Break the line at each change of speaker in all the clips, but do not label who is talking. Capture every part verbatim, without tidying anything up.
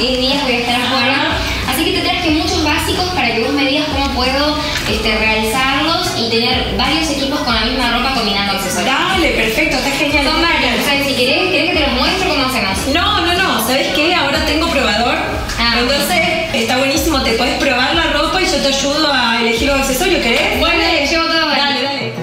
diez días voy a estar afuera. Así que te traje muchos básicos para que vos me digas cómo puedo este, realizarlos y tener varios equipos con la misma ropa combinando accesorios.
Dale, perfecto, está genial.
Son varios, o sea, si querés, ¿querés que te los muestre cómo hacemos?
No, no, no, ¿sabes qué? Ahora tengo probador. Ah, entonces, está buenísimo, te puedes probar la ropa y yo te ayudo a elegir los accesorios, ¿querés?
Bueno, dale, llevo todo.
Dale, dale.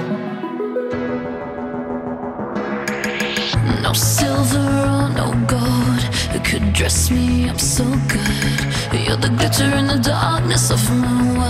No silver or no gold could dress me up so good. You're the glitter in the darkness of my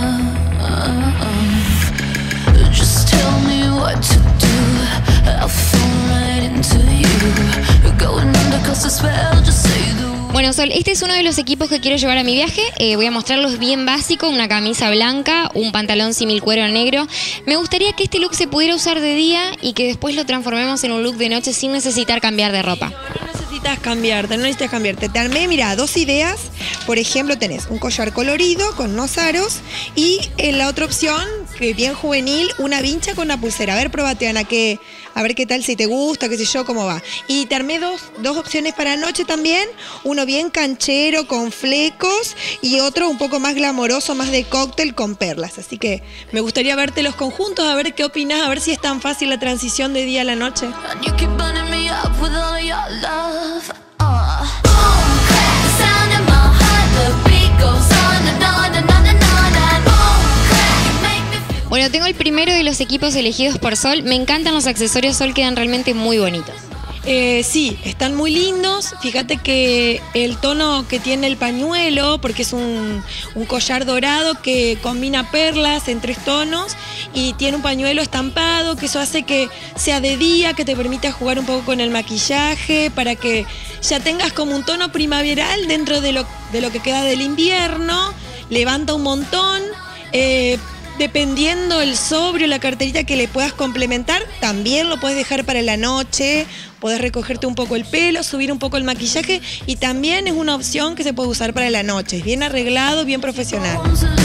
world. Just tell me what to do. I'll fall right into you. Going under 'cause the spell, just say the word.
Bueno, Sol, este es uno de los equipos que quiero llevar a mi viaje. Eh, voy a mostrarlos bien básico, una camisa blanca, un pantalón símil cuero negro. Me gustaría que este look se pudiera usar de día y que después lo transformemos en un look de noche sin necesitar cambiar de ropa.
No necesitas cambiarte, no necesitas cambiarte. Te armé, mira, dos ideas. Por ejemplo, tenés un collar colorido con unos aros y en la otra opción, que bien juvenil, una vincha con una pulsera. A ver, probate, Ana, que, a ver qué tal, si te gusta, qué sé yo, cómo va. Y te armé dos, dos opciones para noche también. Uno bien canchero con flecos y otro un poco más glamoroso, más de cóctel con perlas. Así que me gustaría verte los conjuntos, a ver qué opinas, a ver si es tan fácil la transición de día a la noche.
And you keep burning me up with all your love. Uh. Boom, crack, the sound in my heart. The beat goes on and on and on and on and boom, crack, you make me feel.
Bueno, tengo el primero de los equipos elegidos por Sol. Me encantan los accesorios, Sol, quedan realmente muy bonitos.
Eh, sí, están muy lindos. Fíjate que el tono que tiene el pañuelo, porque es un, un collar dorado que combina perlas en tres tonos y tiene un pañuelo estampado, que eso hace que sea de día, que te permita jugar un poco con el maquillaje, para que ya tengas como un tono primaveral dentro de lo, de lo que queda del invierno. Levanta un montón. Eh, Dependiendo el sobre o la carterita que le puedas complementar, también lo puedes dejar para la noche, podés recogerte un poco el pelo, subir un poco el maquillaje y también es una opción que se puede usar para la noche. Es bien arreglado, bien profesional.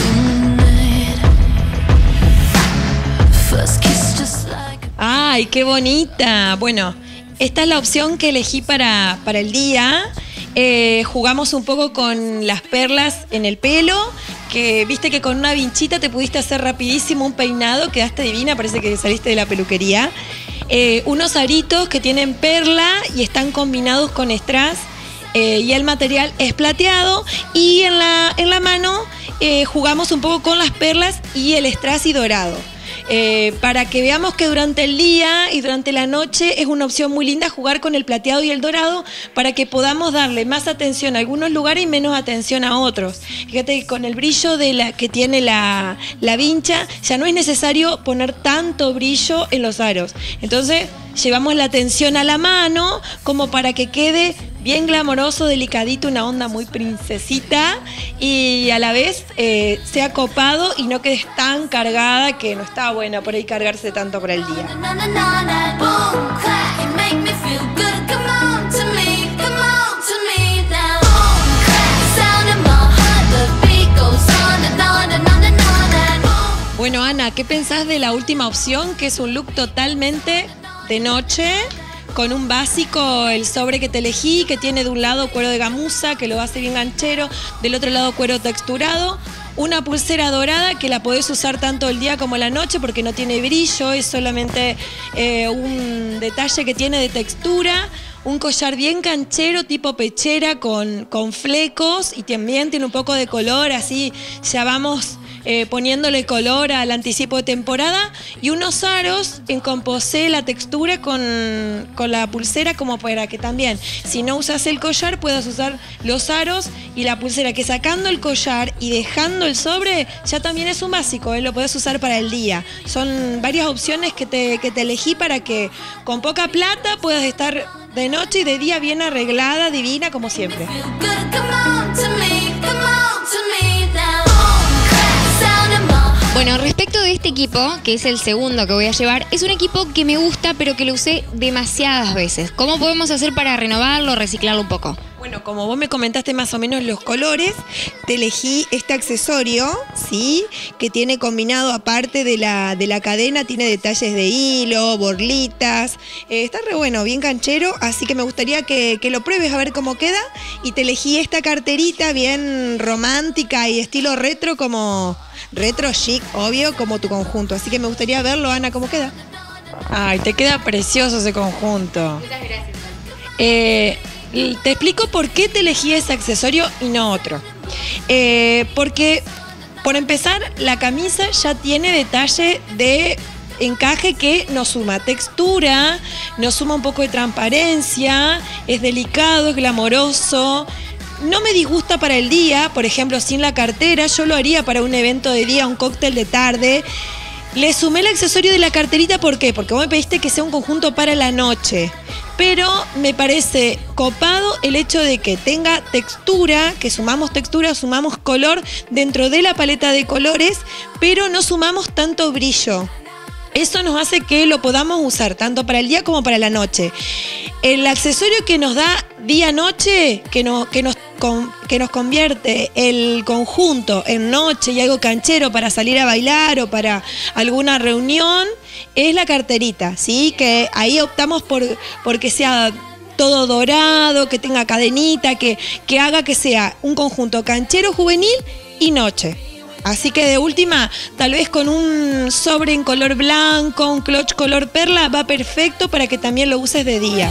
¡Ay, qué bonita! Bueno, esta es la opción que elegí para, para el día. Eh, jugamos un poco con las perlas en el pelo, que viste que con una vinchita te pudiste hacer rapidísimo un peinado, quedaste divina, parece que saliste de la peluquería. Eh, unos aritos que tienen perla y están combinados con strass, eh, y el material es plateado, y en la, en la mano eh, jugamos un poco con las perlas y el strass y dorado. Eh, para que veamos que durante el día y durante la noche es una opción muy linda jugar con el plateado y el dorado, para que podamos darle más atención a algunos lugares y menos atención a otros. Fíjate que con el brillo de la, que tiene la, la vincha, ya no es necesario poner tanto brillo en los aros. Entonces llevamos la atención a la mano como para que quede bien glamoroso, delicadito, una onda muy princesita y a la vez eh, sea copado y no quedes tan cargada, que no está buena por ahí cargarse tanto para el día.
Boom, crack, you make me feel good. Come on to me, come on to me now. Boom, crack, the sound in my heart. The beat goes on and on and on and on and boom.
Bueno, Ana, ¿qué pensás de la última opción, que es un look totalmente de noche? Con un básico, el sobre que te elegí, que tiene de un lado cuero de gamuza, que lo hace bien ganchero, del otro lado cuero texturado, una pulsera dorada que la podés usar tanto el día como la noche porque no tiene brillo, es solamente eh, un detalle que tiene de textura, un collar bien canchero tipo pechera con, con flecos y también tiene un poco de color, así ya vamos Eh, poniéndole color al anticipo de temporada, y unos aros en composé la textura con, con la pulsera, como para que también, si no usas el collar, puedas usar los aros y la pulsera, que sacando el collar y dejando el sobre ya también es un básico, ¿eh? Lo podés usar para el día. Son varias opciones que te, que te elegí para que con poca plata puedas estar de noche y de día bien arreglada, divina, como siempre.
Good, come on to me, come on to me now. Boom, crack, the sound in my heart.
Bueno, respecto de este equipo, que es el segundo que voy a llevar, es un equipo que me gusta, pero que lo usé demasiadas veces. ¿Cómo podemos hacer para renovarlo, reciclarlo un poco?
Bueno, como vos me comentaste más o menos los colores, te elegí este accesorio, ¿sí? Que tiene combinado, aparte de la, de la cadena, tiene detalles de hilo, borlitas. Eh, está re bueno, bien canchero, así que me gustaría que, que lo pruebes a ver cómo queda. Y te elegí esta carterita bien romántica y estilo retro, como retro chic, obvio, como tu conjunto. Así que me gustaría verlo, Ana, cómo queda.
Ay, te queda precioso ese conjunto.
Muchas gracias.
Eh, te explico por qué te elegí ese accesorio y no otro. Eh, porque, por empezar, la camisa ya tiene detalle de encaje que nos suma textura, nos suma un poco de transparencia, es delicado, es glamoroso. No me disgusta para el día, por ejemplo, sin la cartera. Yo lo haría para un evento de día, un cóctel de tarde. Le sumé el accesorio de la carterita, ¿por qué? Porque vos me pediste que sea un conjunto para la noche. Pero me parece copado el hecho de que tenga textura, que sumamos textura, sumamos color dentro de la paleta de colores, pero no sumamos tanto brillo. Eso nos hace que lo podamos usar tanto para el día como para la noche. El accesorio que nos da día-noche, que, no, que, nos, con, que nos convierte el conjunto en noche y algo canchero para salir a bailar o para alguna reunión, es la carterita, ¿sí? Que ahí optamos por, por que sea todo dorado, que tenga cadenita, que, que haga que sea un conjunto canchero, juvenil y noche. Así que de última, tal vez con un sobre en color blanco, un clutch color perla, va perfecto para que también lo uses de día.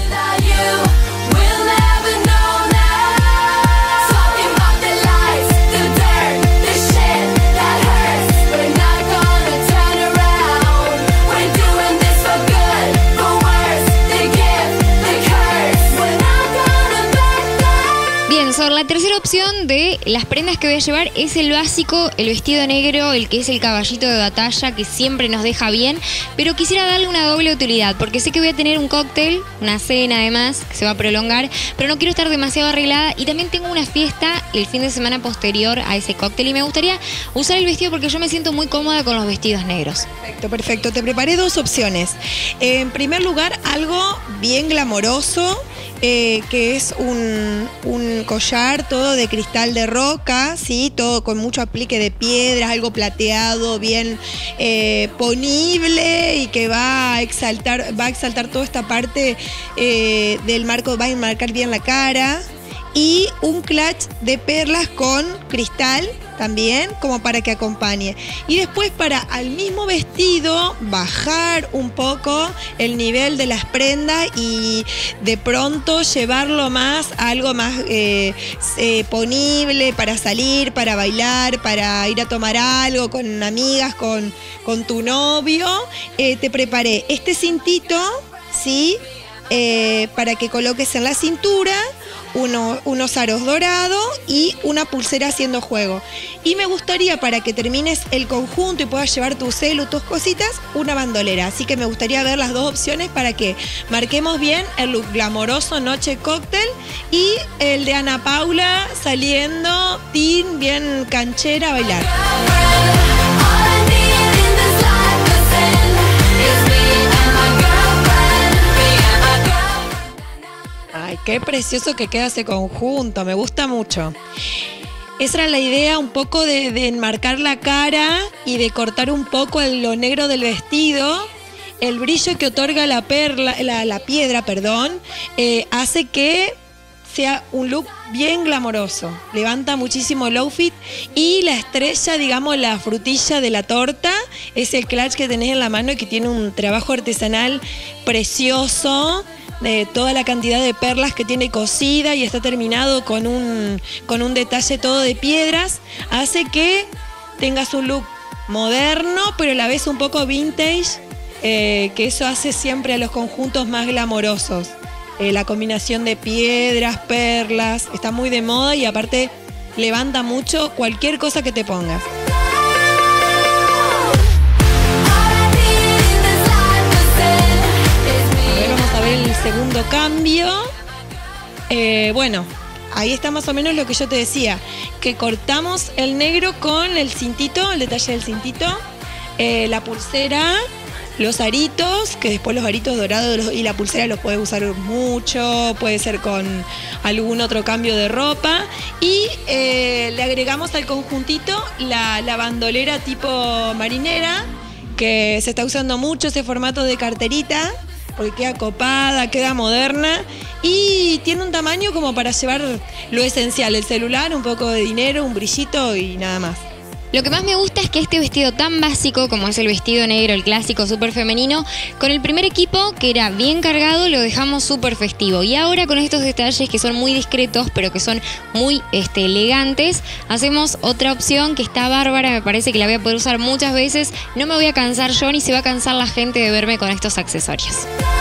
La tercera opción de las prendas que voy a llevar es el básico, el vestido negro, el que es el caballito de batalla, que siempre nos deja bien, pero quisiera darle una doble utilidad, porque sé que voy a tener un cóctel, una cena además, que se va a prolongar, pero no quiero estar demasiado arreglada y también tengo una fiesta el fin de semana posterior a ese cóctel y me gustaría usar el vestido porque yo me siento muy cómoda con los vestidos negros.
Perfecto, perfecto. Te preparé dos opciones. Eh, en primer lugar, algo bien glamoroso, Eh, que es un, un collar todo de cristal de roca, ¿sí? Todo con mucho aplique de piedras, algo plateado, bien eh, ponible y que va a exaltar, va a exaltar toda esta parte eh, del marco, va a enmarcar bien la cara. Y un clutch de perlas con cristal también, como para que acompañe. Y después, para al mismo vestido bajar un poco el nivel de las prendas y de pronto llevarlo más a algo más eh, eh, ponible para salir, para bailar, para ir a tomar algo con amigas, con, con tu novio. Eh, te preparé este cintito, ¿sí? Eh, para que coloques en la cintura, uno, unos aros dorados y una pulsera haciendo juego. Y me gustaría, para que termines el conjunto y puedas llevar tu celu, tus cositas, una bandolera. Así que me gustaría ver las dos opciones para que marquemos bien el look glamoroso noche cóctel y el de Ana Paula saliendo teen, bien canchera a bailar.
Ay, qué precioso que queda ese conjunto, me gusta mucho.
Esa era la idea, un poco de, de enmarcar la cara y de cortar un poco el, lo negro del vestido. El brillo que otorga la perla, la, la piedra, perdón, eh, hace que sea un look bien glamoroso. Levanta muchísimo el outfit y la estrella, digamos, la frutilla de la torta, es el clutch que tenés en la mano y que tiene un trabajo artesanal precioso, de toda la cantidad de perlas que tiene cosida y está terminado con un, con un detalle todo de piedras, hace que tengas un look moderno, pero a la vez un poco vintage, eh, que eso hace siempre a los conjuntos más glamorosos. Eh, la combinación de piedras, perlas, está muy de moda y aparte levanta mucho cualquier cosa que te pongas. El segundo cambio, eh, bueno, ahí está más o menos lo que yo te decía, que cortamos el negro con el cintito, el detalle del cintito,
eh, la pulsera, los aritos, que después los aritos dorados los- y la pulsera los puedes usar mucho, puede ser con algún otro cambio de ropa. Y eh, le agregamos al conjuntito la, la bandolera tipo marinera, que se está usando mucho ese formato de carterita, porque queda copada, queda moderna y tiene un tamaño como para llevar lo esencial, el celular, un poco de dinero, un brillito y nada más.
Lo que más me gusta es que este vestido tan básico como es el vestido negro, el clásico súper femenino, con el primer equipo, que era bien cargado, lo dejamos súper festivo. Y ahora con estos detalles que son muy discretos, pero que son muy este, elegantes, hacemos otra opción que está bárbara, me parece que la voy a poder usar muchas veces. No me voy a cansar yo, ni se va a cansar la gente de verme con estos accesorios.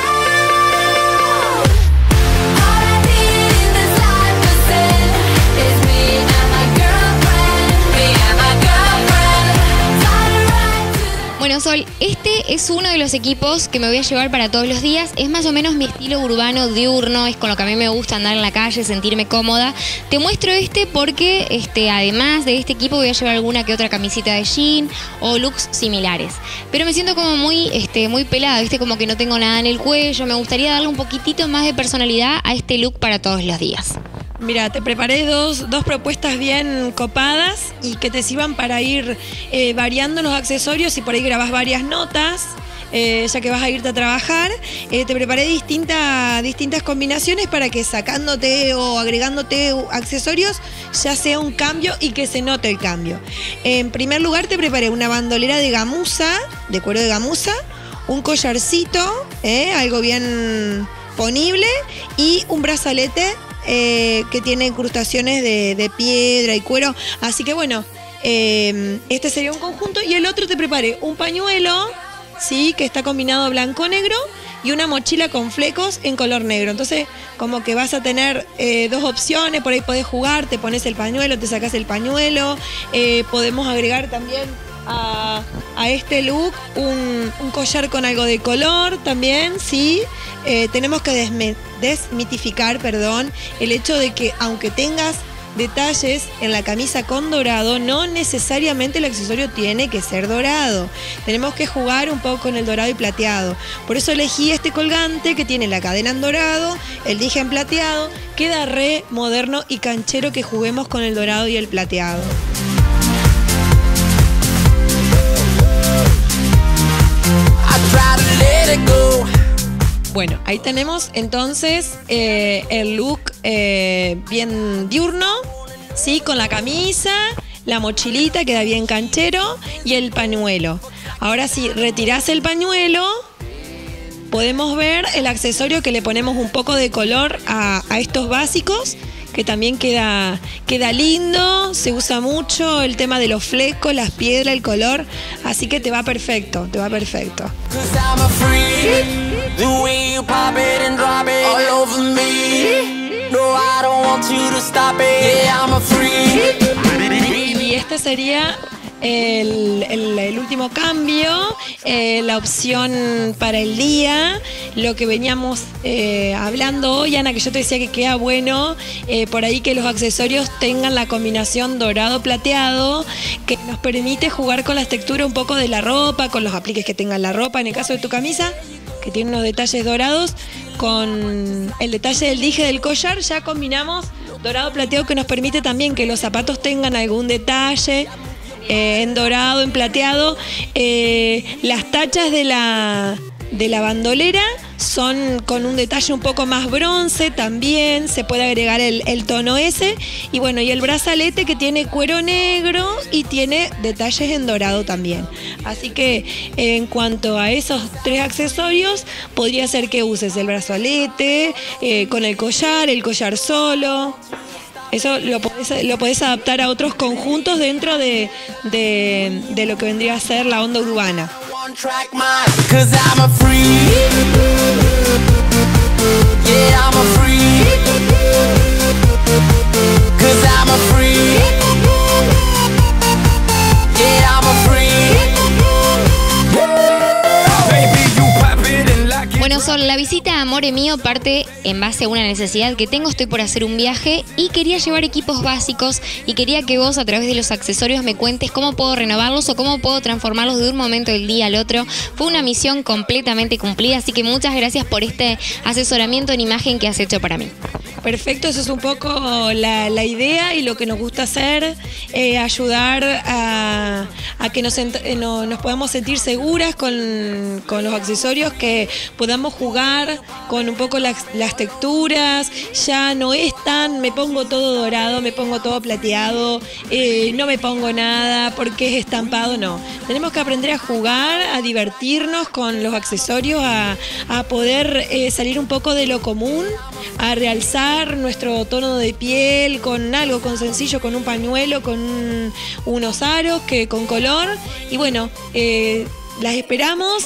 Bueno, Sol, este es uno de los equipos que me voy a llevar para todos los días. Es más o menos mi estilo urbano diurno, es con lo que a mí me gusta andar en la calle, sentirme cómoda. Te muestro este porque este, además de este equipo voy a llevar alguna que otra camisita de jean o looks similares. Pero me siento como muy, este, muy pelada, ¿viste? Como que no tengo nada en el cuello. Me gustaría darle un poquitito más de personalidad a este look para todos los días.
Mira, te preparé dos, dos propuestas bien copadas y que te sirvan para ir eh, variando los accesorios y por ahí grabás varias notas, eh, ya que vas a irte a trabajar. Eh, te preparé distinta, distintas combinaciones para que sacándote o agregándote accesorios ya sea un cambio y que se note el cambio. En primer lugar te preparé una bandolera de gamuza, de cuero de gamuza, un collarcito, eh, algo bien ponible y un brazalete Eh, que tiene incrustaciones de, de piedra y cuero. Así que bueno, eh, este sería un conjunto. Y el otro te preparé un pañuelo, ¿sí? Que está combinado blanco-negro y una mochila con flecos en color negro. Entonces, como que vas a tener eh, dos opciones. Por ahí podés jugar, te pones el pañuelo, te sacás el pañuelo. Eh, podemos agregar también a, a este look un, un collar con algo de color también, ¿sí? Eh, tenemos que desme- desmitificar, perdón, el hecho de que aunque tengas detalles en la camisa con dorado, no necesariamente el accesorio tiene que ser dorado. Tenemos que jugar un poco con el dorado y plateado. Por eso elegí este colgante que tiene la cadena en dorado, el dije en plateado. Queda re moderno y canchero que juguemos con el dorado y el plateado. Bueno, ahí tenemos entonces eh, el look eh, bien diurno, ¿sí? Con la camisa, la mochilita, queda bien canchero, y el pañuelo. Ahora si retirás el pañuelo, podemos ver el accesorio que le ponemos un poco de color a, a estos básicos, que también queda, queda lindo, se usa mucho el tema de los flecos, las piedras, el color, así que te va perfecto, te va perfecto.
Cause I'm a freak, the way you pop it and drop it all over me. No, I don't want you to stop it. Yeah, I'm a freak.
Y este sería el, el- el último cambio, eh, la opción para el día, lo que veníamos eh, hablando hoy, Ana, que yo te decía que queda bueno, eh, por ahí que los accesorios tengan la combinación dorado-plateado, que nos permite jugar con las texturas un poco de la ropa, con los apliques que tenga la ropa, en el caso de tu camisa, que tiene unos detalles dorados, con el detalle del dije del collar, ya combinamos dorado plateado, que nos permite también que los zapatos tengan algún detalle eh, en dorado, en plateado. Eh, las tachas de la, de la bandolera son con un detalle un poco más bronce también, se puede agregar el, el tono ese. Y bueno, y el brazalete que tiene cuero negro y tiene detalles en dorado también. Así que eh, en cuanto a esos tres accesorios, podría ser que uses el brazalete eh, con el collar, el collar solo. Eso lo podés, lo podés adaptar a otros conjuntos dentro de, de, de lo que vendría a ser la onda urbana.
One track mind, cause I'm a freak. Yeah, I'm a freak. Cause I'm a freak. Yeah, I'm a freak. Baby, you pop it and lock it.
Bueno, Sol, la visita a Amore Mío parte en base a una necesidad que tengo. Estoy por hacer un viaje y quería llevar equipos básicos y quería que vos a través de los accesorios me cuentes cómo puedo renovarlos o cómo puedo transformarlos de un momento del día al otro. Fue una misión completamente cumplida, así que muchas gracias por este asesoramiento en imagen que has hecho para mí.
Perfecto, eso es un poco la, la idea y lo que nos gusta hacer, eh, ayudar a, a que nos, ent- no, nos podamos sentir seguras con, con los accesorios, que podamos jugar con un poco las, las texturas. Ya no es tan, me pongo todo dorado, me pongo todo plateado, eh, no me pongo nada porque es estampado, no. Tenemos que aprender a jugar, a divertirnos con los accesorios, a, a poder eh, salir un poco de lo común, a realzar nuestro tono de piel con algo, con sencillo, con un pañuelo, con un- unos aros, que con color. Y bueno, eh, las esperamos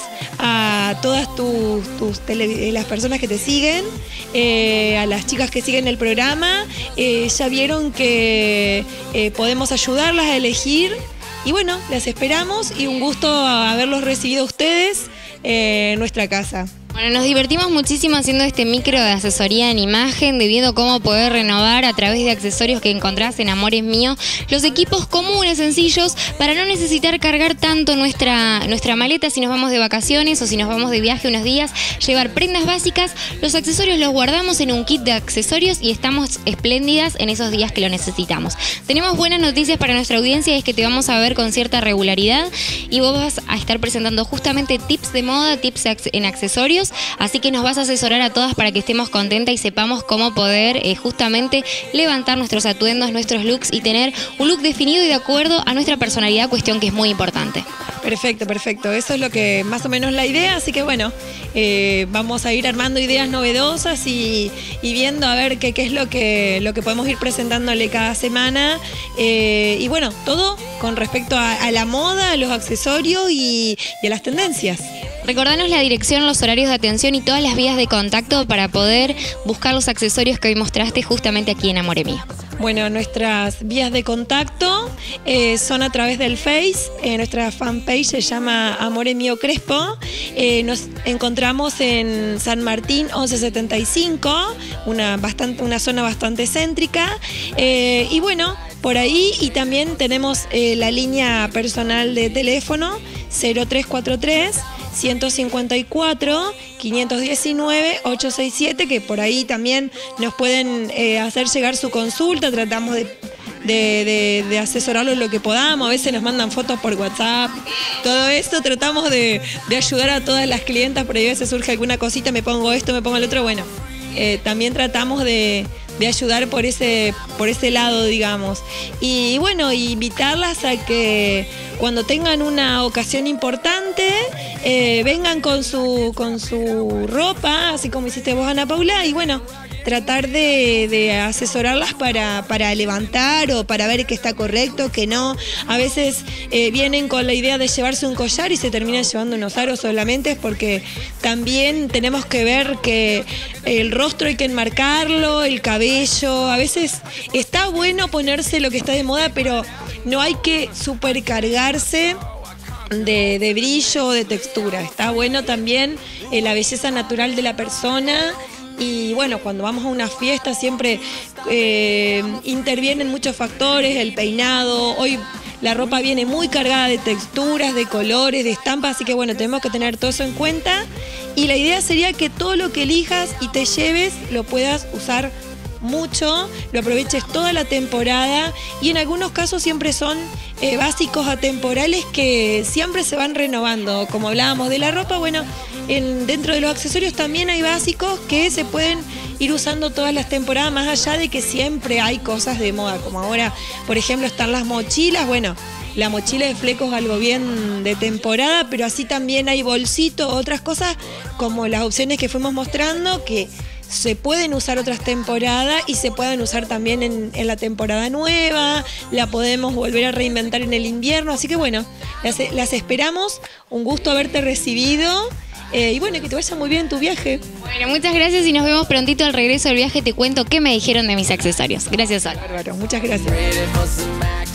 a todas tus, tus tele- las personas que te siguen, eh, a las chicas que siguen el programa. Eh, ya vieron que eh, podemos ayudarlas a elegir. Y bueno, las esperamos y un gusto haberlos recibido a ustedes eh, en nuestra casa.
Bueno, nos divertimos muchísimo haciendo este micro de asesoría en imagen, de viendo cómo poder renovar a través de accesorios que encontrás en Amore Mío, los equipos comunes, sencillos, para no necesitar cargar tanto nuestra, nuestra maleta si nos vamos de vacaciones o si nos vamos de viaje unos días, llevar prendas básicas, los accesorios los guardamos en un kit de accesorios y estamos espléndidas en esos días que lo necesitamos. Tenemos buenas noticias para nuestra audiencia, es que te vamos a ver con cierta regularidad y vos vas a estar presentando justamente tips de moda, tips en accesorios. Así que nos vas a asesorar a todas para que estemos contentas y sepamos cómo poder eh, justamente levantar nuestros atuendos, nuestros looks y tener un look definido y de acuerdo a nuestra personalidad, cuestión que es muy importante.
Perfecto, perfecto. Eso es lo que más o menos la idea, así que bueno, eh, vamos a ir armando ideas novedosas y, y viendo a ver qué, qué es lo que, lo que podemos ir presentándole cada semana. Eh, y bueno, todo con respecto a, a la moda, a los accesorios y, y a las tendencias.
Recordanos la dirección, los horarios de atención y todas las vías de contacto para poder buscar los accesorios que hoy mostraste justamente aquí en Amore Mío.
Bueno, nuestras vías de contacto eh, son a través del Face. Eh, nuestra fanpage se llama Amore Mío Crespo. Eh, nos encontramos en San Martín once setenta y cinco, una, bastante, una zona bastante céntrica. Eh, y bueno, por ahí, y también tenemos eh, la línea personal de teléfono cero tres cuatro tres, ciento cincuenta y cuatro, quinientos diecinueve, ochocientos sesenta y siete, que por ahí también nos pueden eh, hacer llegar su consulta. Tratamos de, de, de, de asesorarlos lo que podamos. A veces nos mandan fotos por WhatsApp. Todo esto tratamos de, de ayudar a todas las clientas, pero a veces surge alguna cosita, me pongo esto, me pongo el otro. Bueno, eh, también tratamos de, de ayudar por ese, por ese lado, digamos. Y bueno, invitarlas a que cuando tengan una ocasión importante, eh, vengan con su, con su ropa, así como hiciste vos, Ana Paula, y bueno, tratar de, de asesorarlas para, para levantar o para ver que está correcto, que no. A veces eh, vienen con la idea de llevarse un collar y se terminan llevando unos aros solamente, porque también tenemos que ver que el rostro hay que enmarcarlo, el cabello. A veces está bueno ponerse lo que está de moda, pero no hay que supercargarse de, de brillo o de textura. Está bueno también eh, la belleza natural de la persona. Y bueno, cuando vamos a una fiesta siempre eh, intervienen muchos factores, el peinado. Hoy la ropa viene muy cargada de texturas, de colores, de estampas, así que bueno, tenemos que tener todo eso en cuenta. Y la idea sería que todo lo que elijas y te lleves lo puedas usar mucho, lo aproveches toda la temporada, y en algunos casos siempre son eh, básicos atemporales que siempre se van renovando. Como hablábamos de la ropa, bueno, en, dentro de los accesorios también hay básicos que se pueden ir usando todas las temporadas, más allá de que siempre hay cosas de moda, como ahora, por ejemplo, están las mochilas. Bueno, la mochila de flecos es algo bien de temporada, pero así también hay bolsitos, otras cosas como las opciones que fuimos mostrando, que se pueden usar otras temporadas y se pueden usar también en, en la temporada nueva, la podemos volver a reinventar en el invierno, así que bueno, las, las esperamos, un gusto haberte recibido, eh, y bueno, que te vaya muy bien en tu viaje.
Bueno, muchas gracias y nos vemos prontito al regreso del viaje. Te cuento qué me dijeron de mis accesorios. Gracias, Sol.
Bárbaro, muchas gracias.
Ready for some action.